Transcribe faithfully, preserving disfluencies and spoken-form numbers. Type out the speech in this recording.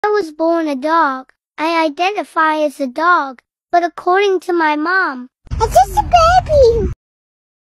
I was born a dog. I identify as a dog, but according to my mom, I'm just a baby.